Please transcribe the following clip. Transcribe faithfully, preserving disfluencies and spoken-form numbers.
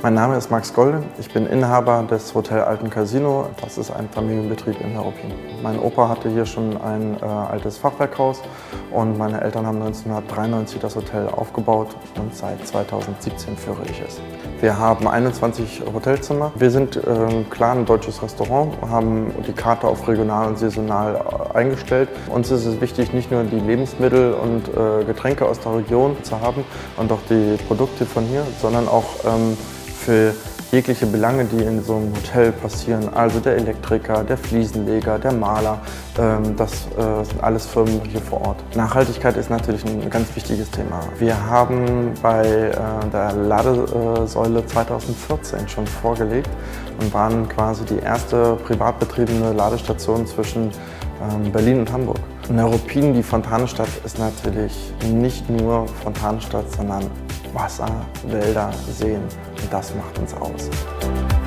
Mein Name ist Max Golden, ich bin Inhaber des Hotel Alten Casino. Das ist ein Familienbetrieb in Neuruppin. Mein Opa hatte hier schon ein äh, altes Fachwerkhaus und meine Eltern haben neunzehnhundertdreiundneunzig das Hotel aufgebaut und seit zweitausendsiebzehn führe ich es. Wir haben einundzwanzig Hotelzimmer. Wir sind äh, klar ein deutsches Restaurant, haben die Karte auf regional und saisonal eingestellt. Uns ist es wichtig, nicht nur die Lebensmittel und äh, Getränke aus der Region zu haben und auch die Produkte von hier, sondern auch ähm, für jegliche Belange, die in so einem Hotel passieren, also der Elektriker, der Fliesenleger, der Maler, ähm, das äh, sind alles Firmen hier vor Ort. Nachhaltigkeit ist natürlich ein ganz wichtiges Thema. Wir haben bei äh, der Ladesäule zweitausendvierzehn schon vorgelegt und waren quasi die erste privat betriebene Ladestation zwischen ähm, Berlin und Hamburg. Neuruppin, die Fontanenstadt, ist natürlich nicht nur Fontanenstadt, sondern Wasser, Wälder, Seen und das macht uns aus.